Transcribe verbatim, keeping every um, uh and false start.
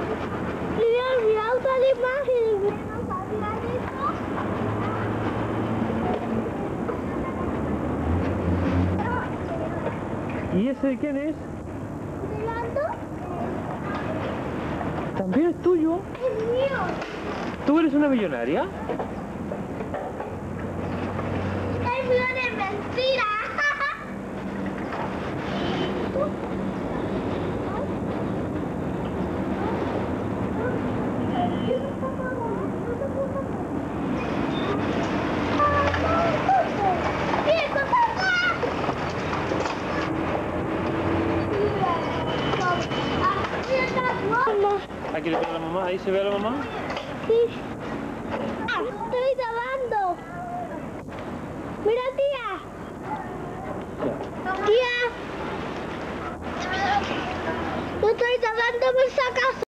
Le había olvidado la imagen. ¿Y ese de quién es? ¿Mirando? También es tuyo. Es mío. ¿Tú eres una millonaria? Es mío de mentira. Aquí le ve a la mamá, ahí se ve a la mamá. Sí. Ah, estoy grabando. Mira, tía. Tía. Yo estoy grabando, me sacas.